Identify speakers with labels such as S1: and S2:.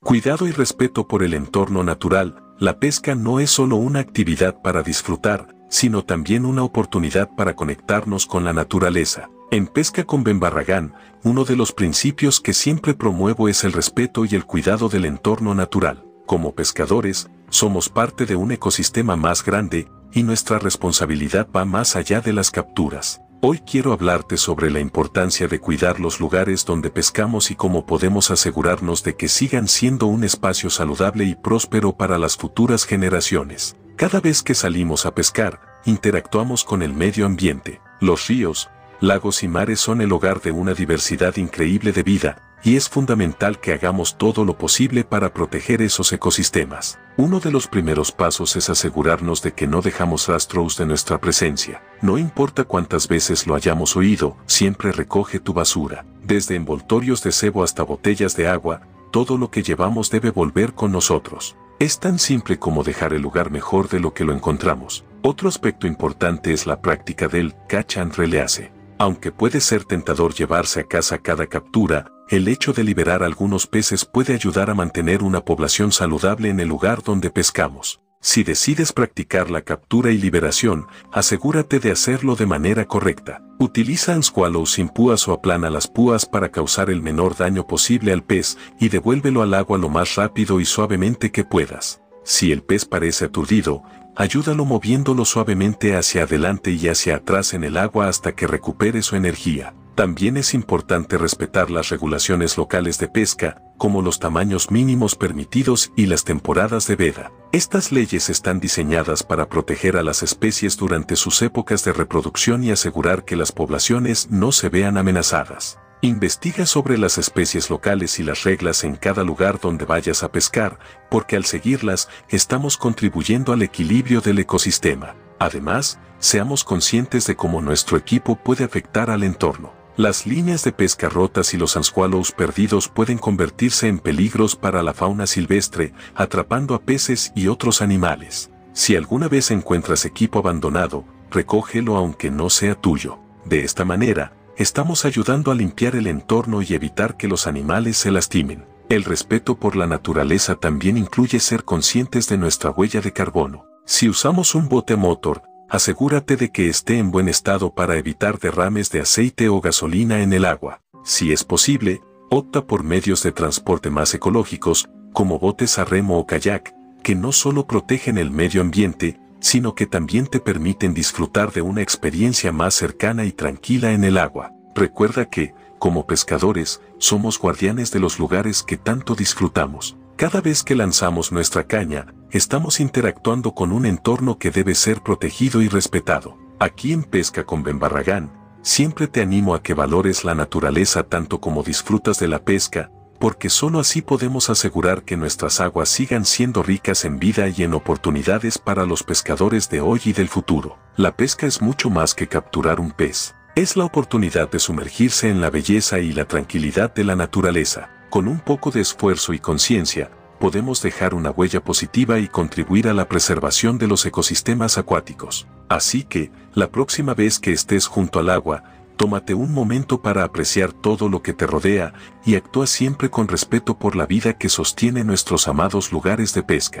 S1: Cuidado y respeto por el entorno natural. La pesca no es solo una actividad para disfrutar, sino también una oportunidad para conectarnos con la naturaleza. En Pesca con Ben Barragán, uno de los principios que siempre promuevo es el respeto y el cuidado del entorno natural. Como pescadores, somos parte de un ecosistema más grande, y nuestra responsabilidad va más allá de las capturas. Hoy quiero hablarte sobre la importancia de cuidar los lugares donde pescamos y cómo podemos asegurarnos de que sigan siendo un espacio saludable y próspero para las futuras generaciones. Cada vez que salimos a pescar, interactuamos con el medio ambiente. Los ríos, lagos y mares son el hogar de una diversidad increíble de vida, y es fundamental que hagamos todo lo posible para proteger esos ecosistemas. Uno de los primeros pasos es asegurarnos de que no dejamos rastros de nuestra presencia. No importa cuántas veces lo hayamos oído, siempre recoge tu basura. Desde envoltorios de cebo hasta botellas de agua, todo lo que llevamos debe volver con nosotros. Es tan simple como dejar el lugar mejor de lo que lo encontramos. Otro aspecto importante es la práctica del catch and release. Aunque puede ser tentador llevarse a casa cada captura, el hecho de liberar algunos peces puede ayudar a mantener una población saludable en el lugar donde pescamos. Si decides practicar la captura y liberación, asegúrate de hacerlo de manera correcta. Utiliza anzuelos sin púas o aplana las púas para causar el menor daño posible al pez y devuélvelo al agua lo más rápido y suavemente que puedas. Si el pez parece aturdido, ayúdalo moviéndolo suavemente hacia adelante y hacia atrás en el agua hasta que recupere su energía. También es importante respetar las regulaciones locales de pesca, como los tamaños mínimos permitidos y las temporadas de veda. Estas leyes están diseñadas para proteger a las especies durante sus épocas de reproducción y asegurar que las poblaciones no se vean amenazadas. Investiga sobre las especies locales y las reglas en cada lugar donde vayas a pescar, porque al seguirlas, estamos contribuyendo al equilibrio del ecosistema. Además, seamos conscientes de cómo nuestro equipo puede afectar al entorno. Las líneas de pesca rotas y los anzuelos perdidos pueden convertirse en peligros para la fauna silvestre, atrapando a peces y otros animales. Si alguna vez encuentras equipo abandonado, recógelo aunque no sea tuyo. De esta manera, estamos ayudando a limpiar el entorno y evitar que los animales se lastimen. El respeto por la naturaleza también incluye ser conscientes de nuestra huella de carbono. Si usamos un bote a motor, asegúrate de que esté en buen estado para evitar derrames de aceite o gasolina en el agua. Si es posible, opta por medios de transporte más ecológicos, como botes a remo o kayak, que no solo protegen el medio ambiente, sino que también te permiten disfrutar de una experiencia más cercana y tranquila en el agua. Recuerda que, como pescadores, somos guardianes de los lugares que tanto disfrutamos. Cada vez que lanzamos nuestra caña, estamos interactuando con un entorno que debe ser protegido y respetado. Aquí en Pesca con Ben Barragán, siempre te animo a que valores la naturaleza tanto como disfrutas de la pesca, porque solo así podemos asegurar que nuestras aguas sigan siendo ricas en vida y en oportunidades para los pescadores de hoy y del futuro. La pesca es mucho más que capturar un pez. Es la oportunidad de sumergirse en la belleza y la tranquilidad de la naturaleza. Con un poco de esfuerzo y conciencia, podemos dejar una huella positiva y contribuir a la preservación de los ecosistemas acuáticos. Así que, la próxima vez que estés junto al agua, tómate un momento para apreciar todo lo que te rodea y actúa siempre con respeto por la vida que sostiene nuestros amados lugares de pesca.